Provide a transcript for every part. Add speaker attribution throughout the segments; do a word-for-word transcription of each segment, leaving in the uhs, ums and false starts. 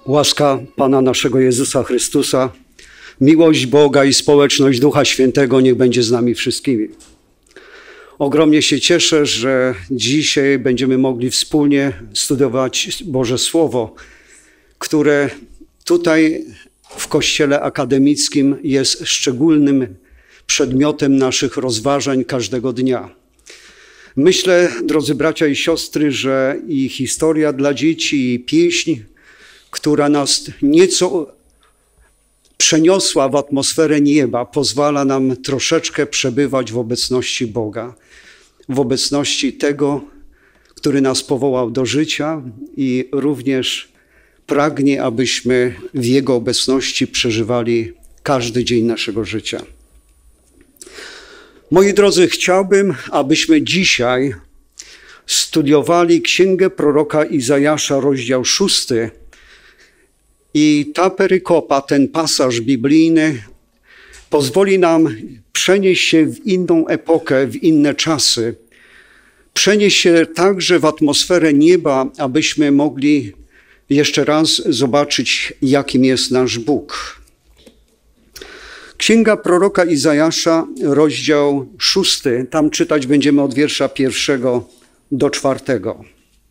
Speaker 1: Łaska Pana naszego Jezusa Chrystusa, miłość Boga i społeczność Ducha Świętego niech będzie z nami wszystkimi. Ogromnie się cieszę, że dzisiaj będziemy mogli wspólnie studiować Boże Słowo, które tutaj w Kościele Akademickim jest szczególnym przedmiotem naszych rozważań każdego dnia. Myślę, drodzy bracia i siostry, że i historia dla dzieci, i pieśń, która nas nieco przeniosła w atmosferę nieba, pozwala nam troszeczkę przebywać w obecności Boga, w obecności tego, który nas powołał do życia i również pragnie, abyśmy w Jego obecności przeżywali każdy dzień naszego życia. Moi drodzy, chciałbym, abyśmy dzisiaj studiowali Księgę proroka Izajasza, rozdział szósty. I ta perykopa, ten pasaż biblijny pozwoli nam przenieść się w inną epokę, w inne czasy. Przenieść się także w atmosferę nieba, abyśmy mogli jeszcze raz zobaczyć, jakim jest nasz Bóg. Księga proroka Izajasza, rozdział szósty. Tam czytać będziemy od wiersza pierwszego do czwartego.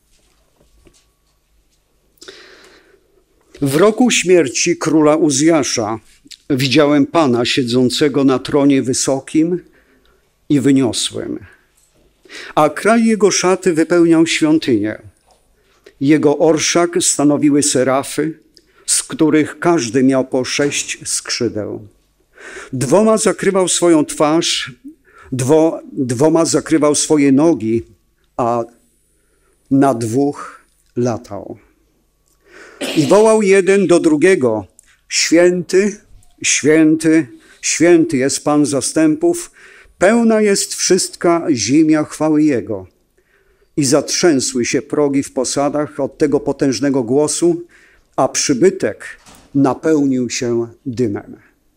Speaker 1: W roku śmierci króla Uzjasza widziałem Pana siedzącego na tronie wysokim i wyniosłym, a kraj jego szaty wypełniał świątynię. Jego orszak stanowiły serafy, z których każdy miał po sześć skrzydeł. Dwoma zakrywał swoją twarz, dwo, dwoma zakrywał swoje nogi, a na dwóch latał. I wołał jeden do drugiego: święty, święty, święty jest Pan zastępów, pełna jest wszystka ziemia chwały Jego. I zatrzęsły się progi w posadach od tego potężnego głosu, a przybytek napełnił się dymem.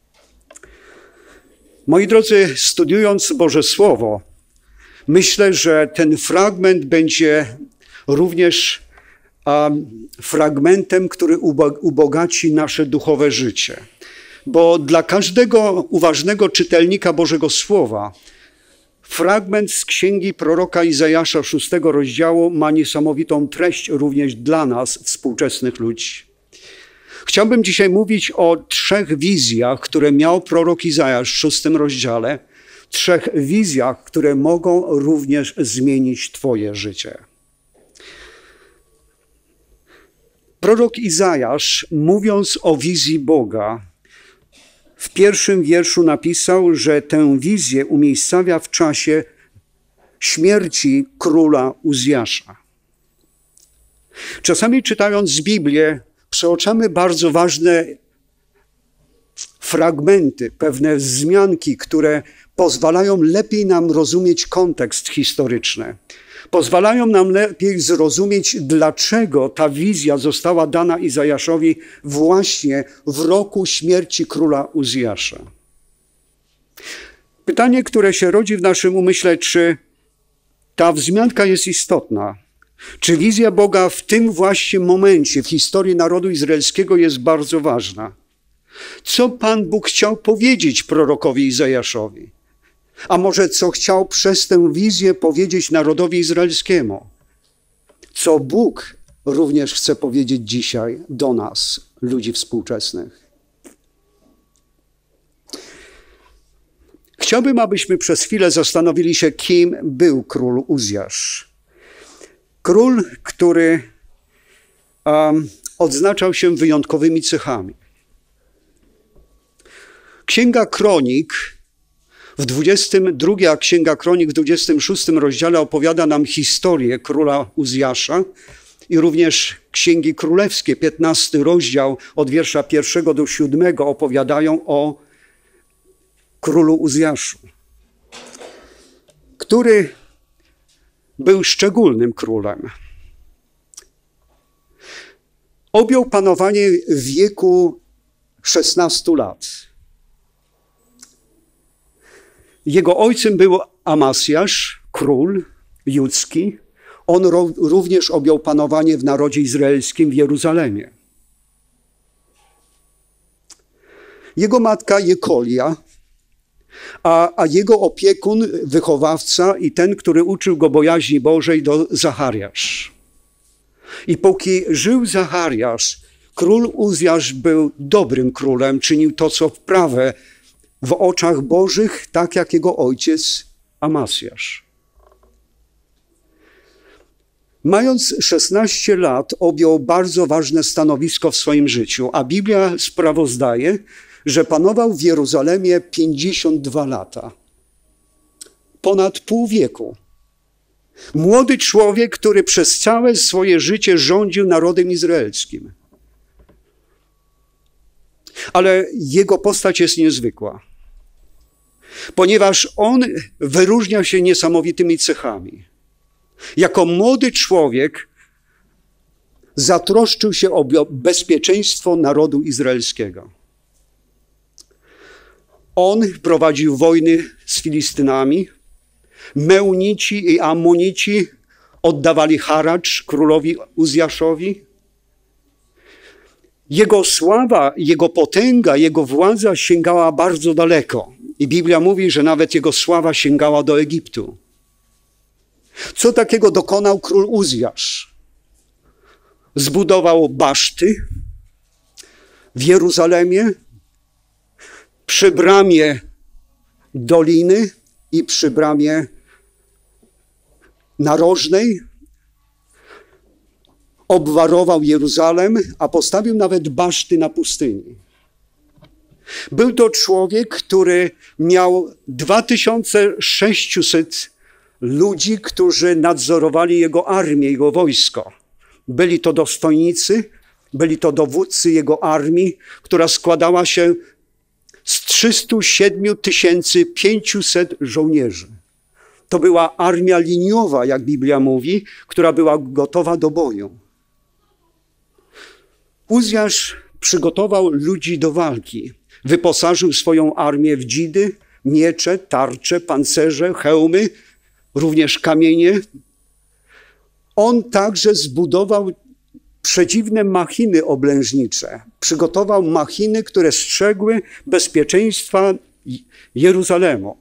Speaker 1: Moi drodzy, studiując Boże Słowo, myślę, że ten fragment będzie również a, fragmentem, który ubogaci nasze duchowe życie. Bo dla każdego uważnego czytelnika Bożego Słowa fragment z Księgi proroka Izajasza, szóstego rozdziału, ma niesamowitą treść również dla nas, współczesnych ludzi. Chciałbym dzisiaj mówić o trzech wizjach, które miał prorok Izajasz w szóstym rozdziale. Trzech wizjach, które mogą również zmienić Twoje życie. Prorok Izajasz, mówiąc o wizji Boga, w pierwszym wierszu napisał, że tę wizję umiejscawia w czasie śmierci króla Uzjasza. Czasami czytając Biblię, przeoczamy bardzo ważne fragmenty, pewne wzmianki, które pozwalają lepiej nam rozumieć kontekst historyczny. Pozwalają nam lepiej zrozumieć, dlaczego ta wizja została dana Izajaszowi właśnie w roku śmierci króla Uzjasza. Pytanie, które się rodzi w naszym umyśle, czy ta wzmianka jest istotna? Czy wizja Boga w tym właśnie momencie w historii narodu izraelskiego jest bardzo ważna? Co Pan Bóg chciał powiedzieć prorokowi Izajaszowi? A może co chciał przez tę wizję powiedzieć narodowi izraelskiemu? Co Bóg również chce powiedzieć dzisiaj do nas, ludzi współczesnych? Chciałbym, abyśmy przez chwilę zastanowili się, kim był król Uzjasz. Król, który um, odznaczał się wyjątkowymi cechami. Księga Kronik w dwudziestym drugim, a Księga Kronik w dwudziestym szóstym rozdziale opowiada nam historię króla Uzjasza i również Księgi Królewskie, piętnasty rozdział od wiersza pierwszego do siódmego opowiadają o królu Uzjaszu, który był szczególnym królem. Objął panowanie w wieku szesnastu lat. Jego ojcem był Amazjasz, król judzki. On również objął panowanie w narodzie izraelskim w Jeruzalemie. Jego matka Jekolia, a, a jego opiekun, wychowawca i ten, który uczył go bojaźni Bożej, to Zachariasz. I póki żył Zachariasz, król Uzjasz był dobrym królem, czynił to, co prawe w oczach Bożych, tak jak jego ojciec Amazjasz. Mając szesnaście lat, objął bardzo ważne stanowisko w swoim życiu, a Biblia sprawozdaje, że panował w Jeruzalemie pięćdziesiąt dwa lata. Ponad pół wieku. Młody człowiek, który przez całe swoje życie rządził narodem izraelskim. Ale jego postać jest niezwykła, ponieważ on wyróżnia się niesamowitymi cechami. Jako młody człowiek zatroszczył się o bezpieczeństwo narodu izraelskiego. On prowadził wojny z Filistynami. Meunici i Amonici oddawali haracz królowi Uzjaszowi. Jego sława, jego potęga, jego władza sięgała bardzo daleko. I Biblia mówi, że nawet jego sława sięgała do Egiptu. Co takiego dokonał król Uzjasz? Zbudował baszty w Jeruzalemie, przy bramie doliny i przy bramie narożnej. Obwarował Jeruzalem, a postawił nawet baszty na pustyni. Był to człowiek, który miał dwa tysiące sześćset ludzi, którzy nadzorowali jego armię, jego wojsko. Byli to dostojnicy, byli to dowódcy jego armii, która składała się z trzystu siedmiu tysięcy pięciuset żołnierzy. To była armia liniowa, jak Biblia mówi, która była gotowa do boju. Uzjasz przygotował ludzi do walki. Wyposażył swoją armię w dzidy, miecze, tarcze, pancerze, hełmy, również kamienie. On także zbudował przedziwne machiny oblężnicze. Przygotował machiny, które strzegły bezpieczeństwa Jeruzalemu.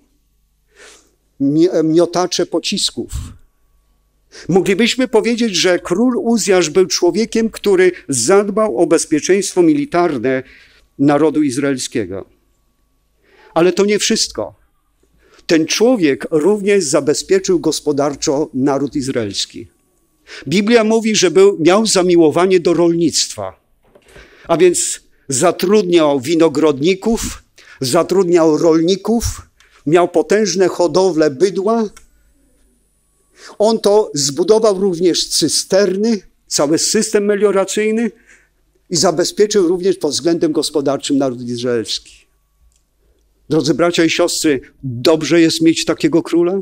Speaker 1: Miotacze pocisków. Moglibyśmy powiedzieć, że król Uzjasz był człowiekiem, który zadbał o bezpieczeństwo militarne narodu izraelskiego. Ale to nie wszystko. Ten człowiek również zabezpieczył gospodarczo naród izraelski. Biblia mówi, że był, miał zamiłowanie do rolnictwa, a więc zatrudniał winogrodników, zatrudniał rolników, miał potężne hodowle bydła. On to zbudował również cysterny, cały system melioracyjny i zabezpieczył również pod względem gospodarczym naród izraelski. Drodzy bracia i siostry, dobrze jest mieć takiego króla?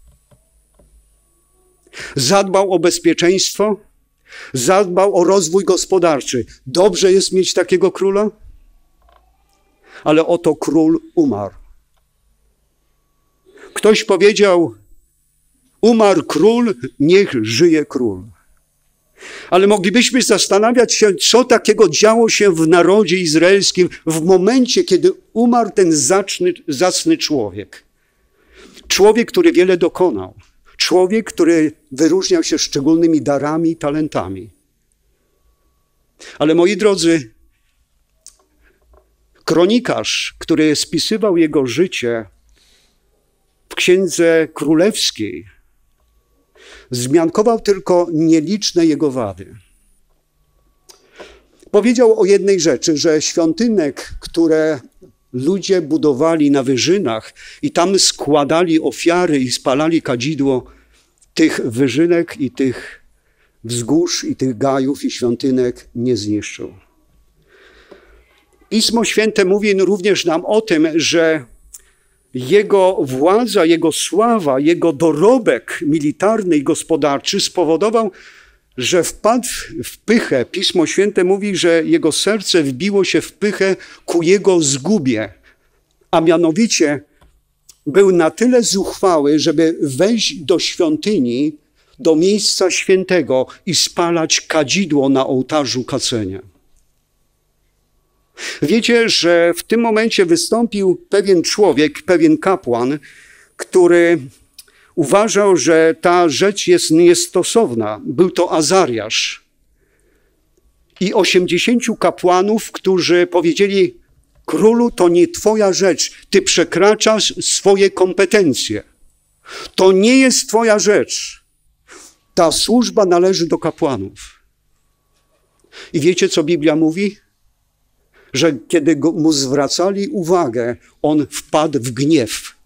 Speaker 1: Zadbał o bezpieczeństwo, zadbał o rozwój gospodarczy. Dobrze jest mieć takiego króla? Ale oto król umarł. Ktoś powiedział, umarł król, niech żyje król. Ale moglibyśmy zastanawiać się, co takiego działo się w narodzie izraelskim w momencie, kiedy umarł ten zacny, zacny człowiek. Człowiek, który wiele dokonał. Człowiek, który wyróżniał się szczególnymi darami i talentami. Ale moi drodzy, kronikarz, który spisywał jego życie w Księdze Królewskiej, zmiankował tylko nieliczne jego wady. Powiedział o jednej rzeczy, że świątynek, które ludzie budowali na wyżynach i tam składali ofiary i spalali kadzidło, tych wyżynek i tych wzgórz i tych gajów i świątynek nie zniszczył. Pismo Święte mówi również nam o tym, że jego władza, jego sława, jego dorobek militarny i gospodarczy spowodował, że wpadł w pychę. Pismo Święte mówi, że jego serce wbiło się w pychę ku jego zgubie, a mianowicie był na tyle zuchwały, żeby wejść do świątyni, do miejsca świętego i spalać kadzidło na ołtarzu kadzenia. Wiecie, że w tym momencie wystąpił pewien człowiek, pewien kapłan, który uważał, że ta rzecz jest niestosowna. Był to Azariasz i osiemdziesięciu kapłanów, którzy powiedzieli: królu, to nie twoja rzecz, ty przekraczasz swoje kompetencje. To nie jest twoja rzecz. Ta służba należy do kapłanów. I wiecie, co Biblia mówi? Że kiedy go, mu zwracali uwagę, on wpadł w gniew.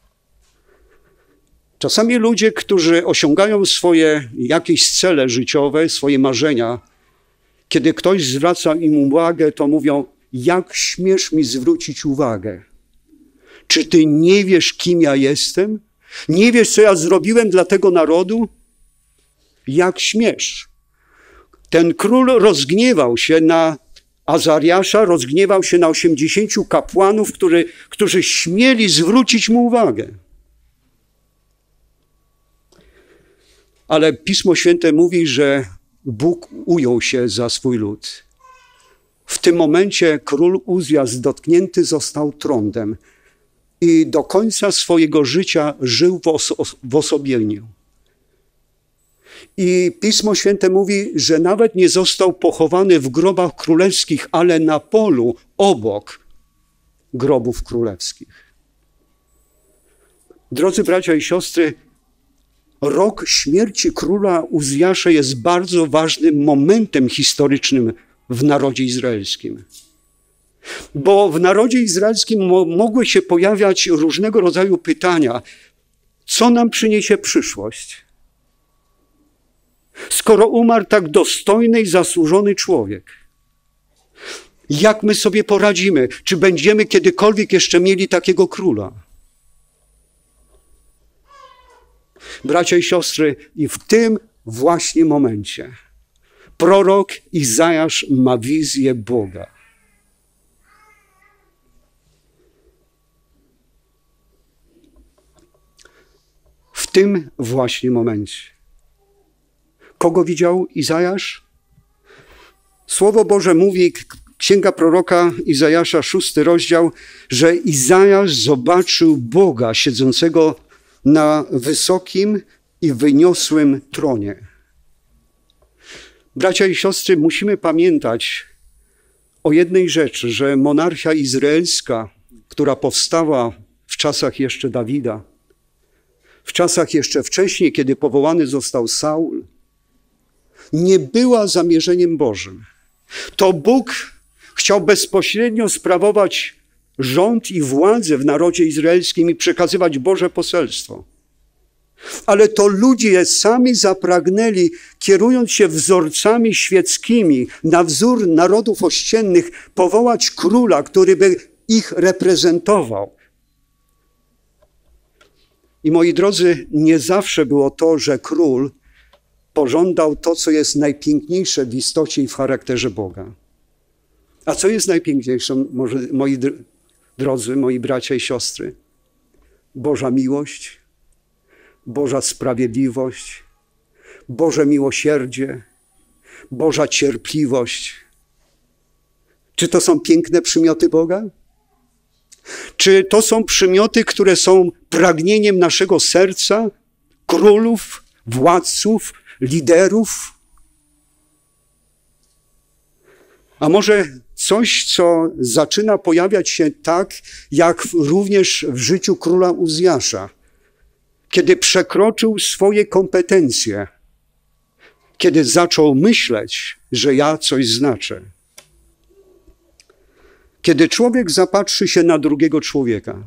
Speaker 1: Czasami ludzie, którzy osiągają swoje jakieś cele życiowe, swoje marzenia, kiedy ktoś zwraca im uwagę, to mówią: jak śmiesz mi zwrócić uwagę? Czy ty nie wiesz, kim ja jestem? Nie wiesz, co ja zrobiłem dla tego narodu? Jak śmiesz? Ten król rozgniewał się na Azariasza, rozgniewał się na osiemdziesięciu kapłanów, który, którzy śmieli zwrócić mu uwagę. Ale Pismo Święte mówi, że Bóg ujął się za swój lud. W tym momencie król Uzjas dotknięty został trądem i do końca swojego życia żył w, oso- w osobieniu. I Pismo Święte mówi, że nawet nie został pochowany w grobach królewskich, ale na polu obok grobów królewskich. Drodzy bracia i siostry, rok śmierci króla Uzjasza jest bardzo ważnym momentem historycznym w narodzie izraelskim. Bo w narodzie izraelskim mo- mogły się pojawiać różnego rodzaju pytania, co nam przyniesie przyszłość? Skoro umarł tak dostojny i zasłużony człowiek, jak my sobie poradzimy? Czy będziemy kiedykolwiek jeszcze mieli takiego króla? Bracia i siostry, i w tym właśnie momencie prorok Izajasz ma wizję Boga. W tym właśnie momencie. Kogo widział Izajasz? Słowo Boże mówi, Księga proroka Izajasza, szósty rozdział, że Izajasz zobaczył Boga siedzącego na wysokim i wyniosłym tronie. Bracia i siostry, musimy pamiętać o jednej rzeczy, że monarchia izraelska, która powstała w czasach jeszcze Dawida, w czasach jeszcze wcześniej, kiedy powołany został Saul, nie była zamierzeniem Bożym. To Bóg chciał bezpośrednio sprawować rząd i władzę w narodzie izraelskim i przekazywać Boże poselstwo. Ale to ludzie sami zapragnęli, kierując się wzorcami świeckimi, na wzór narodów ościennych, powołać króla, który by ich reprezentował. I moi drodzy, nie zawsze było to, że król pożądał to, co jest najpiękniejsze w istocie i w charakterze Boga. A co jest najpiękniejsze, może, moi drodzy, moi bracia i siostry? Boża miłość, Boża sprawiedliwość, Boże miłosierdzie, Boża cierpliwość. Czy to są piękne przymioty Boga? Czy to są przymioty, które są pragnieniem naszego serca, królów, władców, liderów? A może coś, co zaczyna pojawiać się tak, jak również w życiu króla Uzjasza, kiedy przekroczył swoje kompetencje, kiedy zaczął myśleć, że ja coś znaczę. Kiedy człowiek zapatrzy się na drugiego człowieka,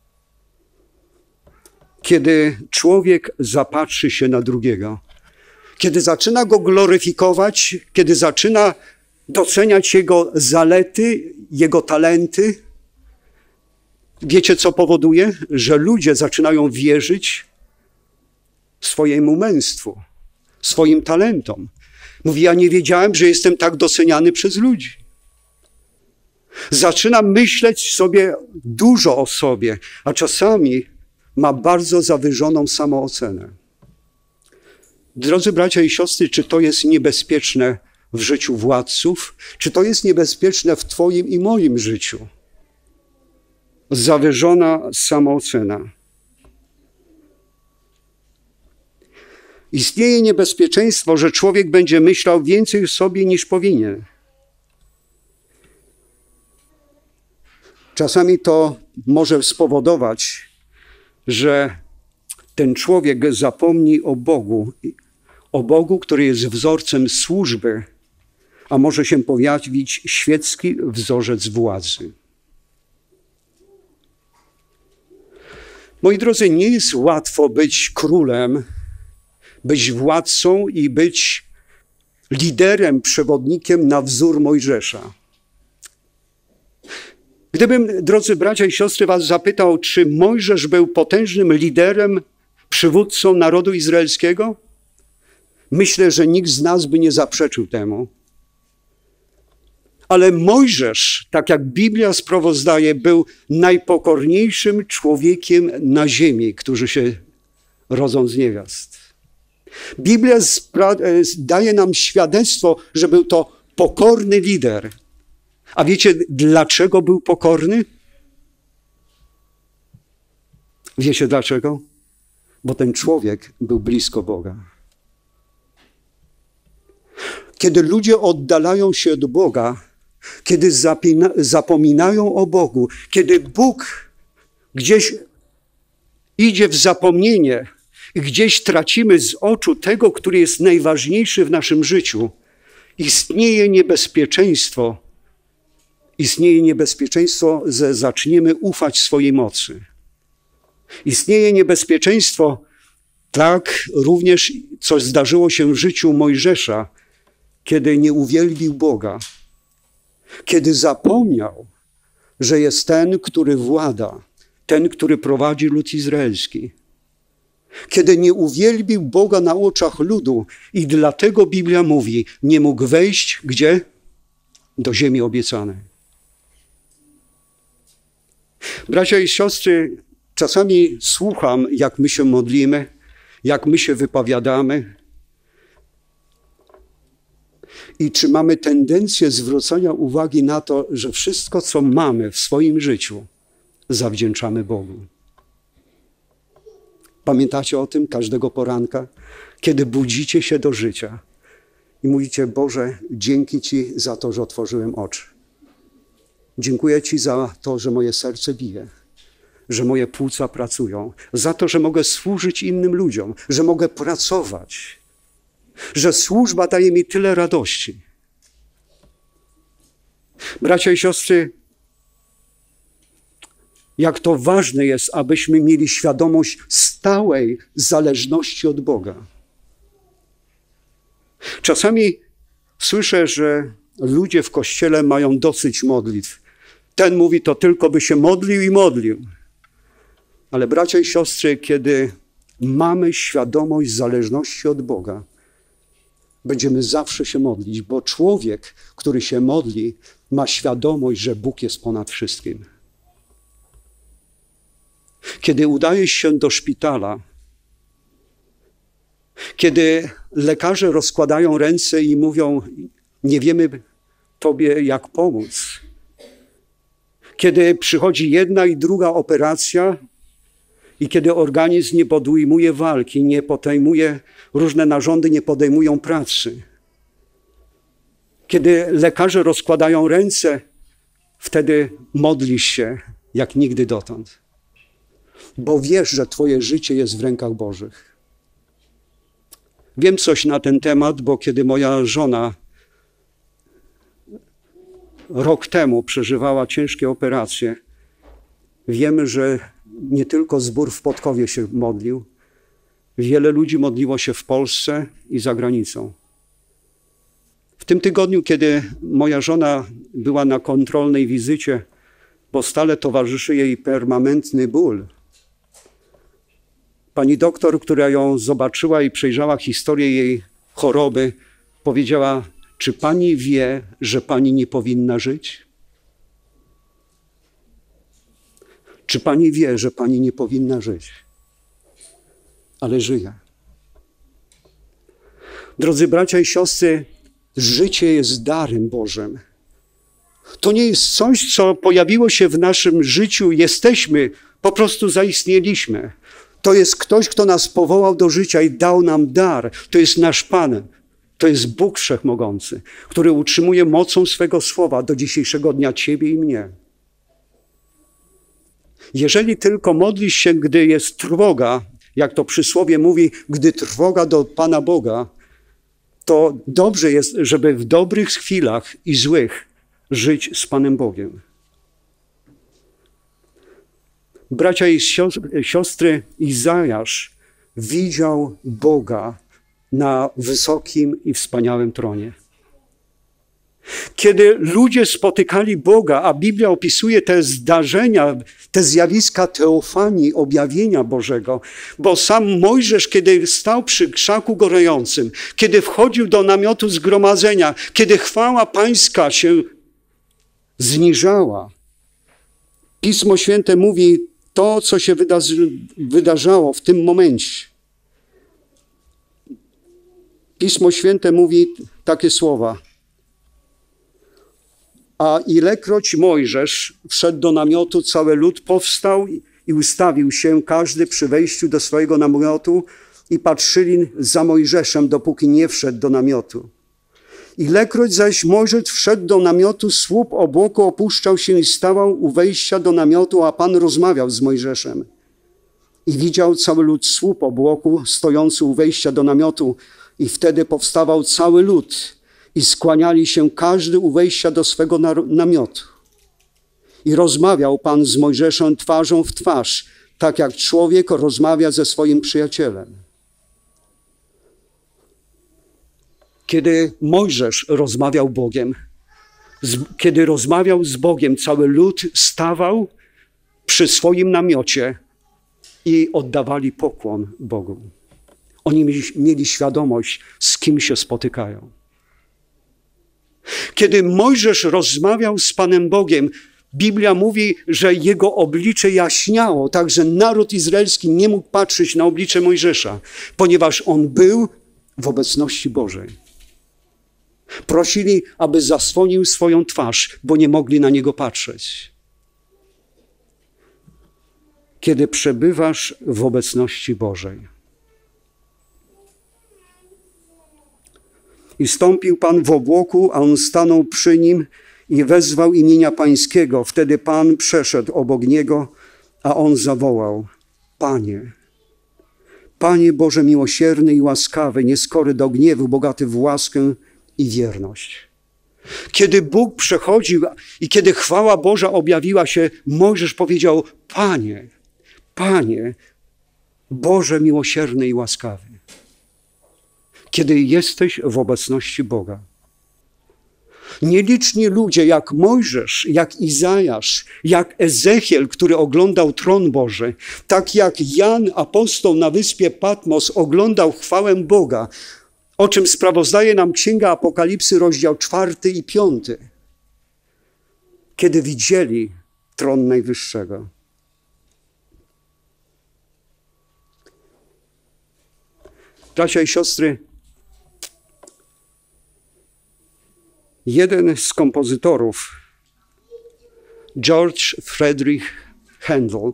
Speaker 1: kiedy człowiek zapatrzy się na drugiego, kiedy zaczyna go gloryfikować, kiedy zaczyna doceniać jego zalety, jego talenty, wiecie, co powoduje? Że ludzie zaczynają wierzyć swojemu męstwu, swoim talentom. Mówi, ja nie wiedziałem, że jestem tak doceniany przez ludzi. Zaczyna myśleć sobie dużo o sobie, a czasami ma bardzo zawyżoną samoocenę. Drodzy bracia i siostry, czy to jest niebezpieczne w życiu władców? Czy to jest niebezpieczne w twoim i moim życiu? Zawyżona samoocena. Istnieje niebezpieczeństwo, że człowiek będzie myślał więcej o sobie niż powinien. Czasami to może spowodować, że ten człowiek zapomni o Bogu, o Bogu, który jest wzorcem służby, a może się pojawić świecki wzorzec władzy. Moi drodzy, nie jest łatwo być królem, być władcą i być liderem, przewodnikiem na wzór Mojżesza. Gdybym, drodzy bracia i siostry, was zapytał, czy Mojżesz był potężnym liderem, przywódcą narodu izraelskiego, myślę, że nikt z nas by nie zaprzeczył temu. Ale Mojżesz, tak jak Biblia sprawozdaje, był najpokorniejszym człowiekiem na ziemi, którzy się rodzą z niewiast. Biblia daje nam świadectwo, że był to pokorny lider. A wiecie, dlaczego był pokorny? Wiecie dlaczego? Bo ten człowiek był blisko Boga. Kiedy ludzie oddalają się od Boga, kiedy zapina, zapominają o Bogu, kiedy Bóg gdzieś idzie w zapomnienie i gdzieś tracimy z oczu tego, który jest najważniejszy w naszym życiu, istnieje niebezpieczeństwo, istnieje niebezpieczeństwo, że zaczniemy ufać swojej mocy. Istnieje niebezpieczeństwo, tak również, co zdarzyło się w życiu Mojżesza, kiedy nie uwielbił Boga, kiedy zapomniał, że jest ten, który włada, ten, który prowadzi lud izraelski. Kiedy nie uwielbił Boga na oczach ludu i dlatego Biblia mówi, nie mógł wejść gdzie? Do ziemi obiecanej. Bracia i siostry, czasami słucham, jak my się modlimy, jak my się wypowiadamy i czy mamy tendencję zwrócenia uwagi na to, że wszystko, co mamy w swoim życiu, zawdzięczamy Bogu. Pamiętacie o tym każdego poranka, kiedy budzicie się do życia i mówicie, Boże, dzięki Ci za to, że otworzyłem oczy. Dziękuję Ci za to, że moje serce bije, że moje płuca pracują, za to, że mogę służyć innym ludziom, że mogę pracować, że służba daje mi tyle radości. Bracia i siostry, jak to ważne jest, abyśmy mieli świadomość stałej zależności od Boga. Czasami słyszę, że ludzie w kościele mają dosyć modlitw. Ten mówi, to tylko by się modlił i modlił. Ale bracia i siostry, kiedy mamy świadomość zależności od Boga, będziemy zawsze się modlić, bo człowiek, który się modli, ma świadomość, że Bóg jest ponad wszystkim. Kiedy udajesz się do szpitala, kiedy lekarze rozkładają ręce i mówią, nie wiemy Tobie, jak pomóc. Kiedy przychodzi jedna i druga operacja i kiedy organizm nie podejmuje walki, nie podejmuje, różne narządy nie podejmują pracy. Kiedy lekarze rozkładają ręce, wtedy modlisz się jak nigdy dotąd. Bo wiesz, że Twoje życie jest w rękach Bożych. Wiem coś na ten temat, bo kiedy moja żona rok temu przeżywała ciężkie operacje, wiemy, że nie tylko zbór w Podkowie się modlił, wiele ludzi modliło się w Polsce i za granicą. W tym tygodniu, kiedy moja żona była na kontrolnej wizycie, bo stale towarzyszy jej permanentny ból, pani doktor, która ją zobaczyła i przejrzała historię jej choroby, powiedziała, czy pani wie, że pani nie powinna żyć? Czy pani wie, że pani nie powinna żyć? Ale żyje. Drodzy bracia i siostry, Życie jest darem Bożym. To nie jest coś, co pojawiło się w naszym życiu. Jesteśmy, po prostu zaistnieliśmy. To jest ktoś, kto nas powołał do życia i dał nam dar. To jest nasz Pan. To jest Bóg Wszechmogący, który utrzymuje mocą swego słowa do dzisiejszego dnia ciebie i mnie. Jeżeli tylko modlisz się, gdy jest trwoga, jak to przysłowie mówi, gdy trwoga do Pana Boga, to dobrze jest, żeby w dobrych chwilach i złych żyć z Panem Bogiem. Bracia i siostry, Izajasz widział Boga na wysokim i wspaniałym tronie. Kiedy ludzie spotykali Boga, a Biblia opisuje te zdarzenia, te zjawiska teofanii, objawienia Bożego, bo sam Mojżesz, kiedy stał przy krzaku gorącym, kiedy wchodził do namiotu zgromadzenia, kiedy chwała Pańska się zniżała, Pismo Święte mówi to, co się wydarzy, wydarzało w tym momencie. Pismo Święte mówi takie słowa. A ilekroć Mojżesz wszedł do namiotu, cały lud powstał i ustawił się, każdy przy wejściu do swojego namiotu i patrzyli za Mojżeszem, dopóki nie wszedł do namiotu. Ilekroć zaś Mojżesz wszedł do namiotu, słup obłoku opuszczał się i stawał u wejścia do namiotu, a Pan rozmawiał z Mojżeszem. I widział cały lud słup obłoku stojący u wejścia do namiotu i wtedy powstawał cały lud i skłaniali się każdy u wejścia do swego namiotu. I rozmawiał Pan z Mojżeszem twarzą w twarz, tak jak człowiek rozmawia ze swoim przyjacielem. Kiedy Mojżesz rozmawiał Bogiem, z, kiedy rozmawiał z Bogiem, cały lud stawał przy swoim namiocie i oddawali pokłon Bogu. Oni mieli, mieli świadomość, z kim się spotykają. Kiedy Mojżesz rozmawiał z Panem Bogiem, Biblia mówi, że jego oblicze jaśniało, tak że naród izraelski nie mógł patrzeć na oblicze Mojżesza, ponieważ on był w obecności Bożej. Prosili, aby zasłonił swoją twarz, bo nie mogli na niego patrzeć. Kiedy przebywasz w obecności Bożej. I stąpił Pan w obłoku, a on stanął przy nim i wezwał imienia Pańskiego. Wtedy Pan przeszedł obok niego, a on zawołał: Panie, Panie Boże miłosierny i łaskawy, nieskory do gniewu, bogaty w łaskę i wierność. Kiedy Bóg przechodził i kiedy chwała Boża objawiła się, Mojżesz powiedział: Panie, Panie, Boże miłosierny i łaskawy. Kiedy jesteś w obecności Boga. Nieliczni ludzie jak Mojżesz, jak Izajasz, jak Ezechiel, który oglądał tron Boży, tak jak Jan, apostoł na wyspie Patmos, oglądał chwałę Boga, o czym sprawozdaje nam Księga Apokalipsy, rozdział czwarty i piąty. Kiedy widzieli tron Najwyższego. Bracia i siostry, jeden z kompozytorów, George Friedrich Händel,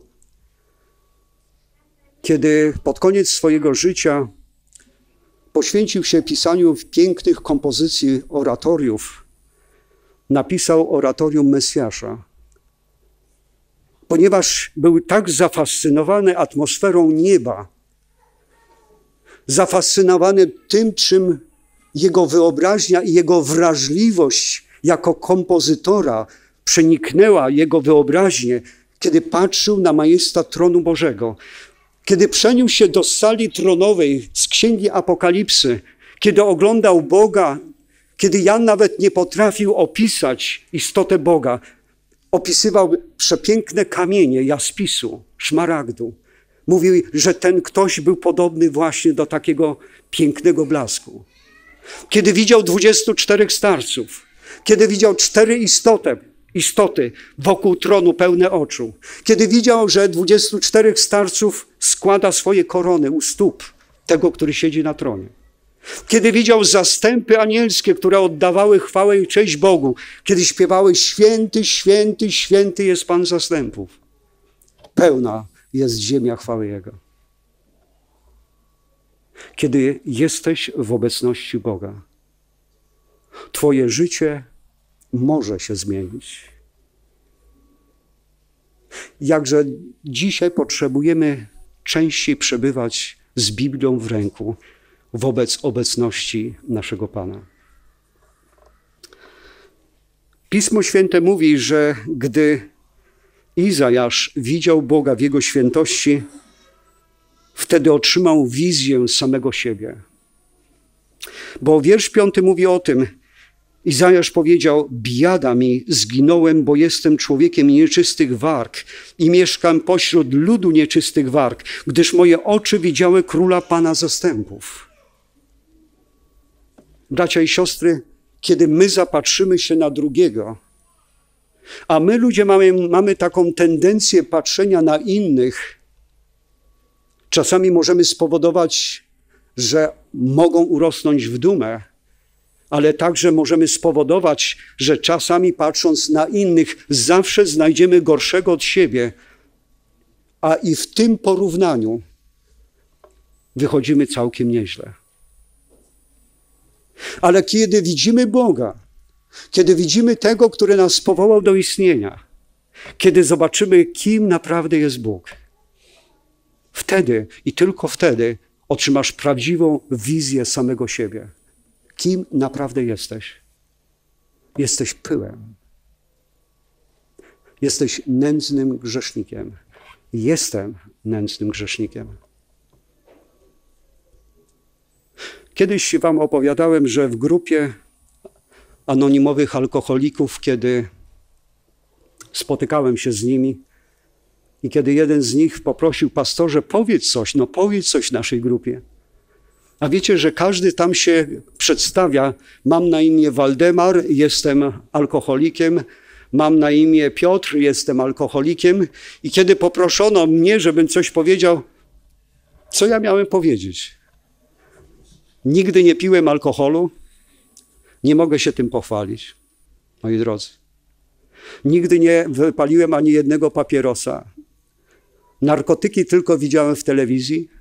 Speaker 1: kiedy pod koniec swojego życia poświęcił się pisaniu pięknych kompozycji oratoriów, napisał oratorium Mesjasza. Ponieważ był tak zafascynowany atmosferą nieba, zafascynowany tym, czym jego wyobraźnia i jego wrażliwość jako kompozytora przeniknęła jego wyobraźnię, kiedy patrzył na majestat tronu Bożego. Kiedy przeniósł się do sali tronowej z Księgi Apokalipsy, kiedy oglądał Boga, kiedy Jan nawet nie potrafił opisać istotę Boga, opisywał przepiękne kamienie jaspisu, szmaragdu. Mówił, że ten ktoś był podobny właśnie do takiego pięknego blasku. Kiedy widział dwudziestu czterech starców, kiedy widział cztery istoty, istoty wokół tronu pełne oczu, kiedy widział, że dwudziestu czterech starców składa swoje korony u stóp tego, który siedzi na tronie. Kiedy widział zastępy anielskie, które oddawały chwałę i cześć Bogu, kiedy śpiewały święty, święty, święty jest Pan zastępów. Pełna jest ziemia chwały Jego. Kiedy jesteś w obecności Boga, twoje życie może się zmienić. Jakże dzisiaj potrzebujemy częściej przebywać z Biblią w ręku wobec obecności naszego Pana. Pismo Święte mówi, że gdy Izajasz widział Boga w Jego świętości, wtedy otrzymał wizję samego siebie. Bo wiersz piąty mówi o tym, Izajasz powiedział, biada mi, zginąłem, bo jestem człowiekiem nieczystych warg i mieszkam pośród ludu nieczystych warg, gdyż moje oczy widziały Króla Pana zastępów. Bracia i siostry, kiedy my zapatrzymy się na drugiego, a my ludzie mamy, mamy taką tendencję patrzenia na innych, czasami możemy spowodować, że mogą urosnąć w dumę, ale także możemy spowodować, że czasami patrząc na innych zawsze znajdziemy gorszego od siebie, a i w tym porównaniu wychodzimy całkiem nieźle. Ale kiedy widzimy Boga, kiedy widzimy tego, który nas powołał do istnienia, kiedy zobaczymy, kim naprawdę jest Bóg, wtedy i tylko wtedy otrzymasz prawdziwą wizję samego siebie. Kim naprawdę jesteś? Jesteś pyłem. Jesteś nędznym grzesznikiem. Jestem nędznym grzesznikiem. Kiedyś wam opowiadałem, że w grupie anonimowych alkoholików, kiedy spotykałem się z nimi i kiedy jeden z nich poprosił, pastorze, powiedz coś, no powiedz coś naszej grupie. A wiecie, że każdy tam się przedstawia, mam na imię Waldemar, jestem alkoholikiem, mam na imię Piotr, jestem alkoholikiem i kiedy poproszono mnie, żebym coś powiedział, co ja miałem powiedzieć? Nigdy nie piłem alkoholu, nie mogę się tym pochwalić, moi drodzy. Nigdy nie wypaliłem ani jednego papierosa. Narkotyki tylko widziałem w telewizji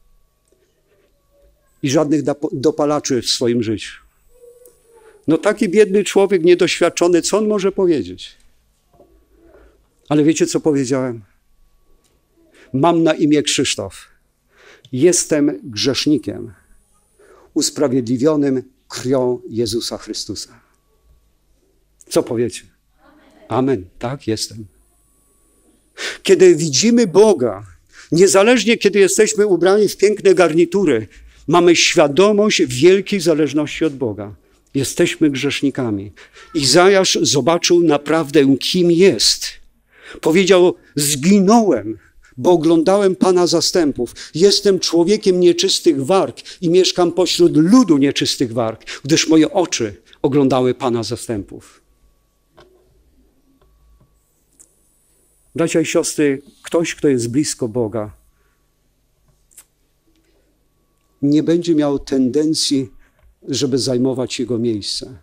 Speaker 1: i żadnych dopalaczy w swoim życiu. No taki biedny człowiek, niedoświadczony, co on może powiedzieć? Ale wiecie, co powiedziałem? Mam na imię Krzysztof. Jestem grzesznikiem usprawiedliwionym krwią Jezusa Chrystusa. Co powiecie? Amen. Tak, jestem. Kiedy widzimy Boga, niezależnie kiedy jesteśmy ubrani w piękne garnitury, mamy świadomość wielkiej zależności od Boga. Jesteśmy grzesznikami. Izajasz zobaczył naprawdę, kim jest. Powiedział, zginąłem, bo oglądałem Pana zastępów. Jestem człowiekiem nieczystych warg i mieszkam pośród ludu nieczystych warg, gdyż moje oczy oglądały Pana zastępów. Bracia i siostry, ktoś, kto jest blisko Boga, nie będzie miał tendencji, żeby zajmować Jego miejsce.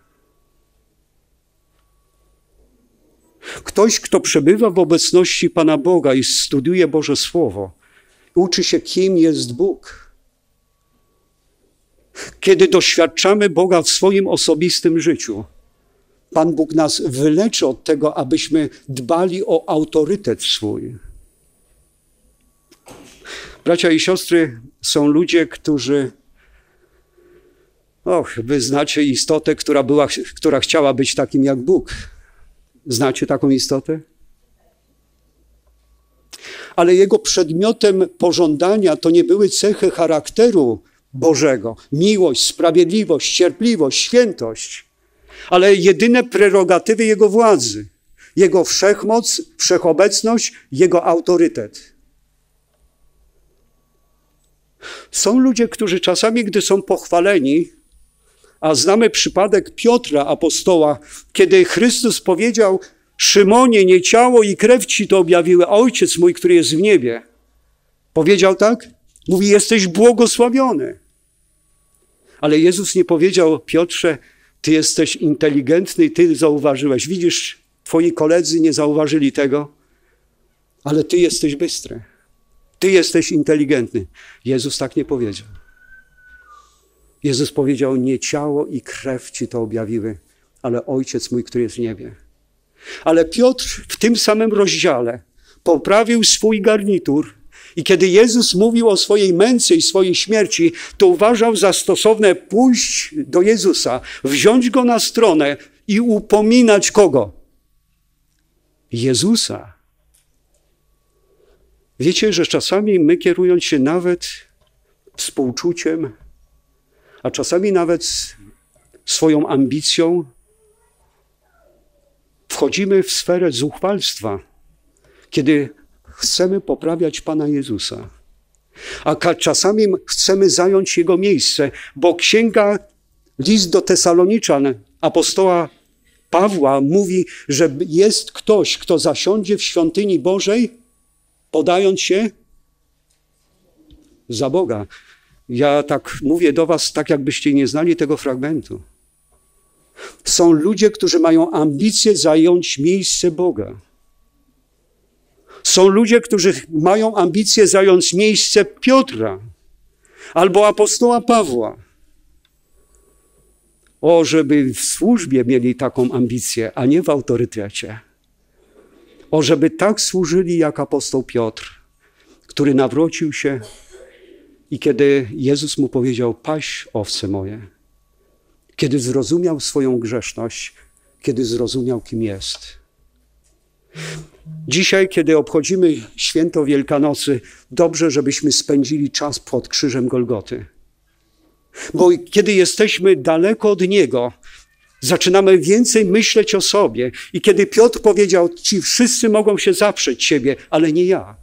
Speaker 1: Ktoś, kto przebywa w obecności Pana Boga i studiuje Boże Słowo, uczy się, kim jest Bóg. Kiedy doświadczamy Boga w swoim osobistym życiu, Pan Bóg nas wyleczy od tego, abyśmy dbali o autorytet swój. Bracia i siostry, są ludzie, którzy, och, wy znacie istotę, która, była, która chciała być takim jak Bóg. Znacie taką istotę? Ale jego przedmiotem pożądania to nie były cechy charakteru Bożego. Miłość, sprawiedliwość, cierpliwość, świętość. Ale jedyne prerogatywy Jego władzy. Jego wszechmoc, wszechobecność, Jego autorytet. Są ludzie, którzy czasami, gdy są pochwaleni, a znamy przypadek Piotra, apostoła, kiedy Chrystus powiedział, Szymonie, nie ciało i krew ci to objawiły, a Ojciec mój, który jest w niebie. Powiedział tak? Mówi, jesteś błogosławiony. Ale Jezus nie powiedział: Piotrze, ty jesteś inteligentny i ty zauważyłeś. Widzisz, twoi koledzy nie zauważyli tego, ale ty jesteś bystry. Ty jesteś inteligentny. Jezus tak nie powiedział. Jezus powiedział: nie ciało i krew ci to objawiły, ale Ojciec mój, który jest w niebie. Ale Piotr w tym samym rozdziale poprawił swój garnitur i kiedy Jezus mówił o swojej męce i swojej śmierci, to uważał za stosowne pójść do Jezusa, wziąć Go na stronę i upominać kogo? Jezusa. Wiecie, że czasami my, kierując się nawet współczuciem, a czasami nawet swoją ambicją, wchodzimy w sferę zuchwalstwa, kiedy chcemy poprawiać Pana Jezusa. A czasami chcemy zająć Jego miejsce, bo księga, list do Tesaloniczan apostoła Pawła mówi, że jest ktoś, kto zasiądzie w świątyni Bożej, podając się za Boga. Ja tak mówię do was, tak jakbyście nie znali tego fragmentu. Są ludzie, którzy mają ambicje zająć miejsce Boga. Są ludzie, którzy mają ambicje zająć miejsce Piotra albo apostoła Pawła. O, żeby w służbie mieli taką ambicję, a nie w autorytecie. O, żeby tak służyli jak apostoł Piotr, który nawrócił się i kiedy Jezus mu powiedział: paś owce moje, kiedy zrozumiał swoją grzeszność, kiedy zrozumiał, kim jest. Dzisiaj, kiedy obchodzimy święto Wielkanocy, dobrze, żebyśmy spędzili czas pod krzyżem Golgoty. Bo kiedy jesteśmy daleko od Niego, zaczynamy więcej myśleć o sobie. I kiedy Piotr powiedział: ci wszyscy mogą się zaprzeć Ciebie, ale nie ja.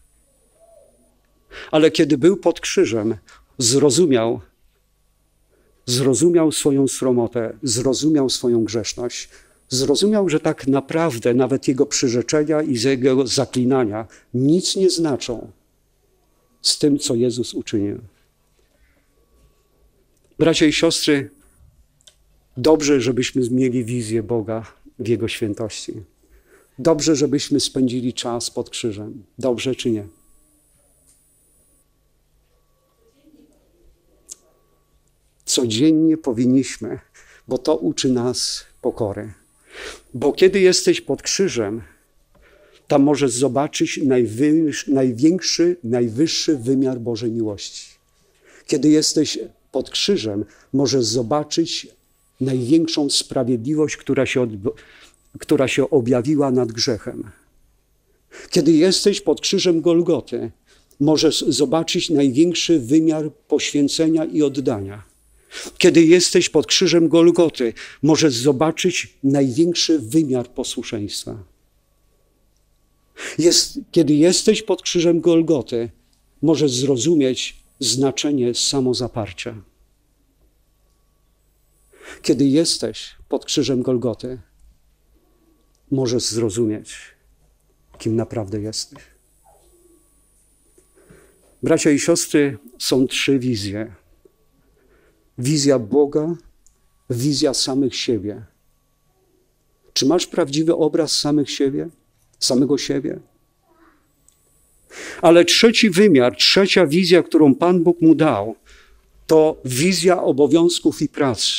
Speaker 1: Ale kiedy był pod krzyżem, zrozumiał, zrozumiał swoją sromotę, zrozumiał swoją grzeszność. Zrozumiał, że tak naprawdę nawet jego przyrzeczenia i jego zaklinania nic nie znaczą z tym, co Jezus uczynił. Bracia i siostry, dobrze, żebyśmy mieli wizję Boga w Jego świętości. Dobrze, żebyśmy spędzili czas pod krzyżem. Dobrze czy nie? Codziennie powinniśmy, bo to uczy nas pokory. Bo kiedy jesteś pod krzyżem, tam możesz zobaczyć najwyższy, największy, najwyższy wymiar Bożej miłości. Kiedy jesteś pod krzyżem, możesz zobaczyć największą sprawiedliwość, która się, od, która się objawiła nad grzechem. Kiedy jesteś pod krzyżem Golgoty, możesz zobaczyć największy wymiar poświęcenia i oddania. Kiedy jesteś pod krzyżem Golgoty, możesz zobaczyć największy wymiar posłuszeństwa. Jest, kiedy jesteś pod krzyżem Golgoty, możesz zrozumieć znaczenie samozaparcia. Kiedy jesteś pod krzyżem Golgoty, możesz zrozumieć, kim naprawdę jesteś. Bracia i siostry, są trzy wizje. Wizja Boga, wizja samych siebie. Czy masz prawdziwy obraz samych siebie, samego siebie? Ale trzeci wymiar, trzecia wizja, którą Pan Bóg mu dał, to wizja obowiązków i pracy.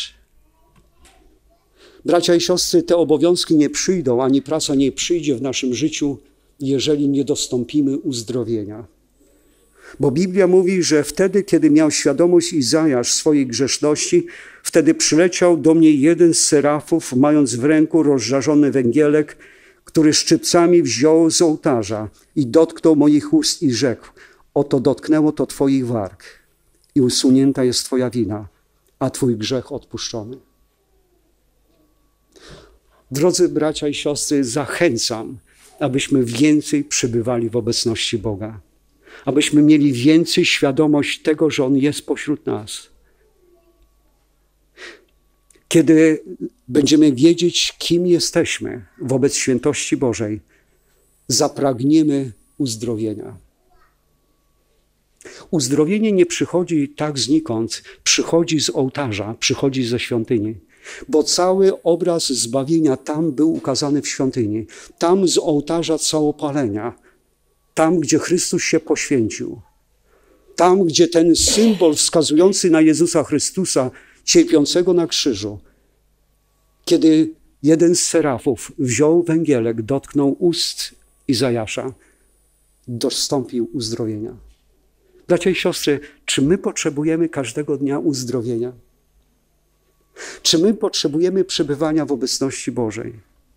Speaker 1: Bracia i siostry, te obowiązki nie przyjdą, ani praca nie przyjdzie w naszym życiu, jeżeli nie dostąpimy uzdrowienia. Bo Biblia mówi, że wtedy, kiedy miał świadomość Izajasz swojej grzeszności, wtedy przyleciał do mnie jeden z serafów, mając w ręku rozżarzony węgielek, który szczypcami wziął z ołtarza i dotknął moich ust i rzekł: oto dotknęło to twoich warg i usunięta jest twoja wina, a twój grzech odpuszczony. Drodzy bracia i siostry, zachęcam, abyśmy więcej przebywali w obecności Boga. Abyśmy mieli więcej świadomość tego, że On jest pośród nas. Kiedy będziemy wiedzieć, kim jesteśmy wobec świętości Bożej, zapragniemy uzdrowienia. Uzdrowienie nie przychodzi tak znikąd, przychodzi z ołtarza, przychodzi ze świątyni. Bo cały obraz zbawienia tam był ukazany w świątyni. Tam z ołtarza całopalenia, tam gdzie Chrystus się poświęcił. Tam gdzie ten symbol wskazujący na Jezusa Chrystusa cierpiącego na krzyżu, kiedy jeden z serafów wziął węgielek, dotknął ust Izajasza, dostąpił uzdrowienia. Bracia i siostry, czy my potrzebujemy każdego dnia uzdrowienia? Czy my potrzebujemy przebywania w obecności Bożej?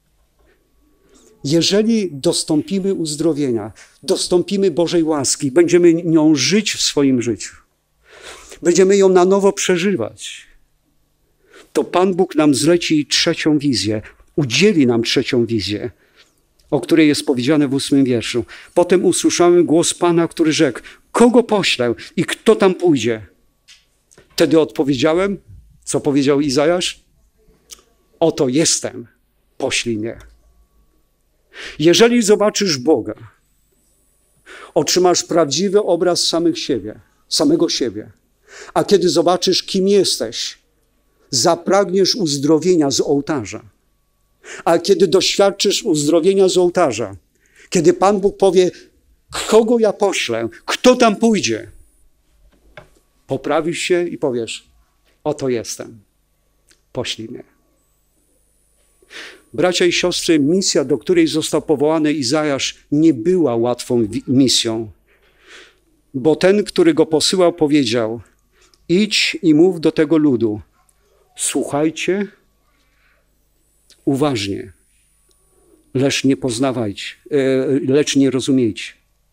Speaker 1: Jeżeli dostąpimy uzdrowienia, dostąpimy Bożej łaski, będziemy nią żyć w swoim życiu, będziemy ją na nowo przeżywać, to Pan Bóg nam zleci trzecią wizję, udzieli nam trzecią wizję, o której jest powiedziane w ósmym wierszu. Potem usłyszałem głos Pana, który rzekł: kogo poślę i kto tam pójdzie? Wtedy odpowiedziałem, co powiedział Izajasz? Oto jestem, poślij mnie. Jeżeli zobaczysz Boga, otrzymasz prawdziwy obraz samych siebie, samego siebie. A kiedy zobaczysz, kim jesteś, zapragniesz uzdrowienia z ołtarza. A kiedy doświadczysz uzdrowienia z ołtarza, kiedy Pan Bóg powie, kogo ja poślę, kto tam pójdzie, poprawisz się i powiesz, oto jestem, poślij mnie. Bracia i siostry, misja, do której został powołany Izajasz, nie była łatwą misją, bo ten, który go posyłał, powiedział: idź i mów do tego ludu, słuchajcie uważnie, lecz nie poznawajcie, lecz nie rozumiejcie.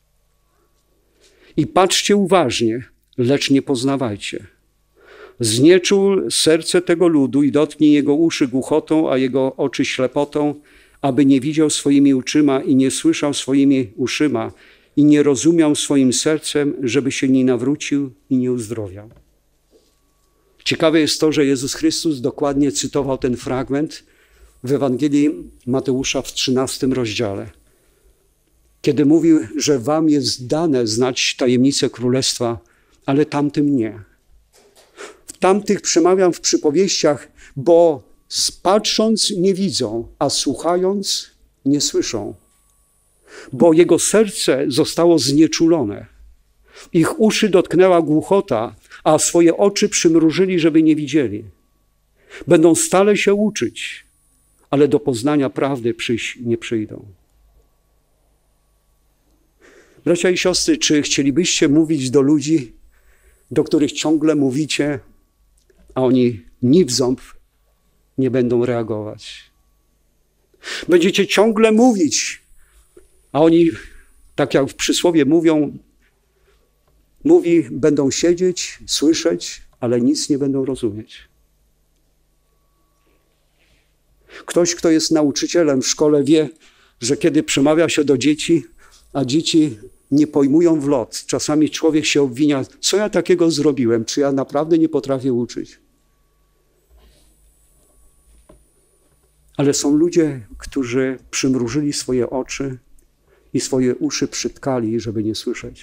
Speaker 1: I patrzcie uważnie, lecz nie poznawajcie. Znieczul serce tego ludu i dotknij jego uszy głuchotą, a jego oczy ślepotą, aby nie widział swoimi oczyma i nie słyszał swoimi uszyma i nie rozumiał swoim sercem, żeby się nie nawrócił i nie uzdrowiał. Ciekawe jest to, że Jezus Chrystus dokładnie cytował ten fragment w Ewangelii Mateusza w trzynastym rozdziale, kiedy mówił, że wam jest dane znać tajemnicę Królestwa, ale tamtym nie. W tamtych przemawiam w przypowieściach, bo patrząc nie widzą, a słuchając nie słyszą. Bo jego serce zostało znieczulone. Ich uszy dotknęła głuchota, a swoje oczy przymrużyli, żeby nie widzieli. Będą stale się uczyć, ale do poznania prawdy przyjść nie przyjdą. Bracia i siostry, czy chcielibyście mówić do ludzi, do których ciągle mówicie, a oni ni w ząb nie będą reagować? Będziecie ciągle mówić, a oni, tak jak w przysłowie mówią, mówi, będą siedzieć, słyszeć, ale nic nie będą rozumieć. Ktoś, kto jest nauczycielem w szkole, wie, że kiedy przemawia się do dzieci, a dzieci nie pojmują w lot, czasami człowiek się obwinia, co ja takiego zrobiłem, czy ja naprawdę nie potrafię uczyć. Ale są ludzie, którzy przymrużyli swoje oczy i swoje uszy przytkali, żeby nie słyszeć.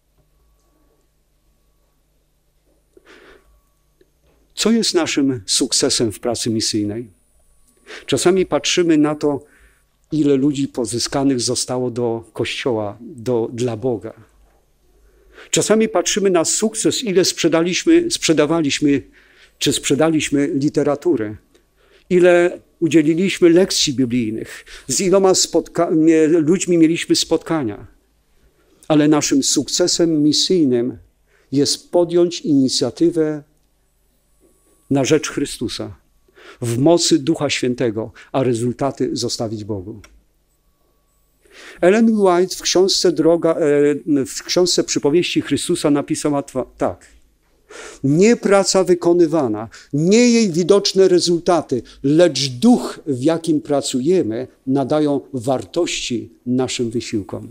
Speaker 1: Co jest naszym sukcesem w pracy misyjnej? Czasami patrzymy na to, ile ludzi pozyskanych zostało do Kościoła, do, dla Boga. Czasami patrzymy na sukces, ile sprzedaliśmy, sprzedawaliśmy, czy sprzedaliśmy literatury, ile udzieliliśmy lekcji biblijnych, z iloma spotka- ludźmi mieliśmy spotkania. Ale naszym sukcesem misyjnym jest podjąć inicjatywę na rzecz Chrystusa, w mocy Ducha Świętego, a rezultaty zostawić Bogu. Ellen White w książce, Droga, w książce Przypowieści Chrystusa napisała tak. Nie praca wykonywana, nie jej widoczne rezultaty, lecz duch, w jakim pracujemy, nadają wartości naszym wysiłkom.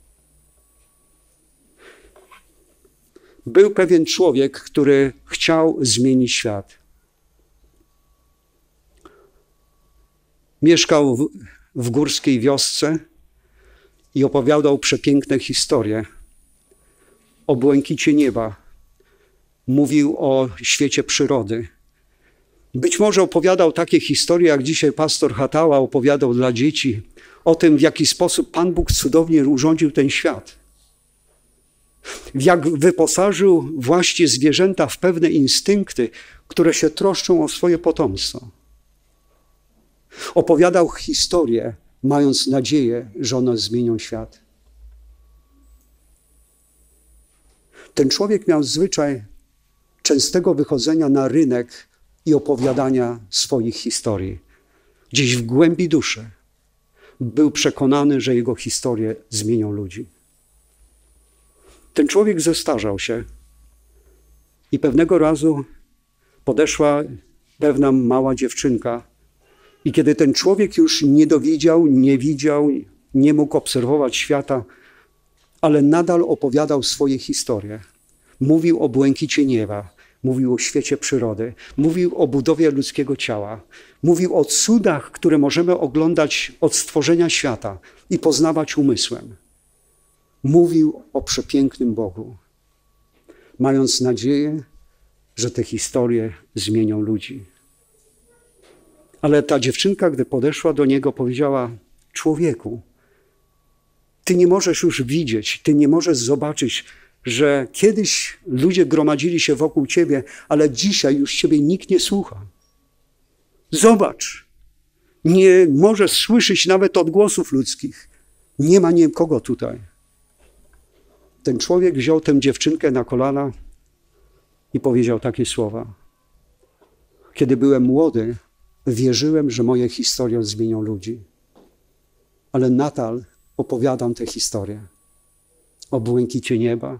Speaker 1: Był pewien człowiek, który chciał zmienić świat. Mieszkał w, w górskiej wiosce i opowiadał przepiękne historie o błękicie nieba, mówił o świecie przyrody. Być może opowiadał takie historie, jak dzisiaj pastor Hatała opowiadał dla dzieci, o tym, w jaki sposób Pan Bóg cudownie urządził ten świat. Jak wyposażył właśnie zwierzęta w pewne instynkty, które się troszczą o swoje potomstwo. Opowiadał historię, mając nadzieję, że one zmienią świat. Ten człowiek miał zwyczaj częstego wychodzenia na rynek i opowiadania swoich historii. Gdzieś w głębi duszy był przekonany, że jego historie zmienią ludzi. Ten człowiek zestarzał się i pewnego razu podeszła pewna mała dziewczynka i kiedy ten człowiek już nie dowiedział, nie widział, nie mógł obserwować świata, ale nadal opowiadał swoje historie. Mówił o błękicie nieba, mówił o świecie przyrody, mówił o budowie ludzkiego ciała, mówił o cudach, które możemy oglądać od stworzenia świata i poznawać umysłem. Mówił o przepięknym Bogu, mając nadzieję, że te historie zmienią ludzi. Ale ta dziewczynka, gdy podeszła do niego, powiedziała: człowieku, ty nie możesz już widzieć, ty nie możesz zobaczyć, że kiedyś ludzie gromadzili się wokół ciebie, ale dzisiaj już ciebie nikt nie słucha. Zobacz, nie możesz słyszeć nawet odgłosów ludzkich. Nie ma nikogo tutaj. Ten człowiek wziął tę dziewczynkę na kolana i powiedział takie słowa: kiedy byłem młody, wierzyłem, że moje historie zmienią ludzi. Ale nadal opowiadam tę historię o błękicie nieba,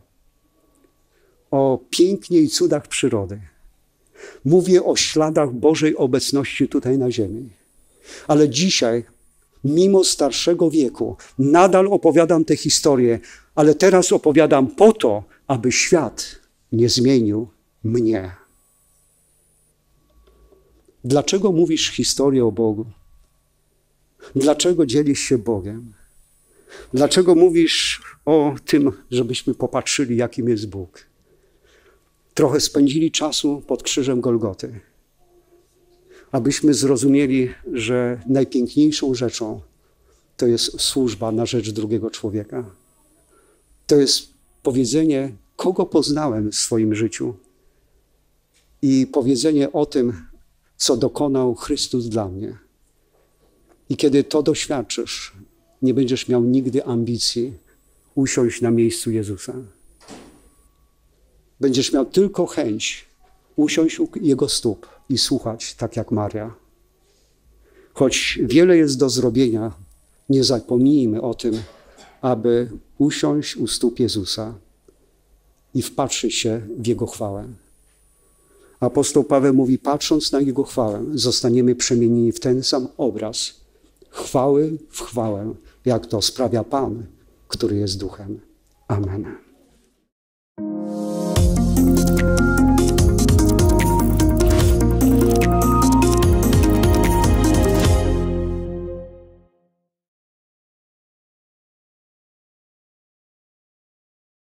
Speaker 1: o pięknie i cudach przyrody. Mówię o śladach Bożej obecności tutaj na ziemi. Ale dzisiaj, mimo starszego wieku, nadal opowiadam tę historię, ale teraz opowiadam po to, aby świat nie zmienił mnie. Dlaczego mówisz historię o Bogu? Dlaczego dzielisz się Bogiem? Dlaczego mówisz o tym, żebyśmy popatrzyli, jakim jest Bóg? Trochę spędzili czasu pod krzyżem Golgoty, abyśmy zrozumieli, że najpiękniejszą rzeczą to jest służba na rzecz drugiego człowieka. To jest powiedzenie, kogo poznałem w swoim życiu i powiedzenie o tym, co dokonał Chrystus dla mnie. I kiedy to doświadczysz, nie będziesz miał nigdy ambicji usiąść na miejscu Jezusa. Będziesz miał tylko chęć usiąść u Jego stóp i słuchać, tak jak Maria. Choć wiele jest do zrobienia, nie zapomnijmy o tym, aby usiąść u stóp Jezusa i wpatrzyć się w Jego chwałę. Apostoł Paweł mówi, patrząc na Jego chwałę, zostaniemy przemienieni w ten sam obraz, chwały w chwałę, jak to sprawia Pan, który jest Duchem. Amen.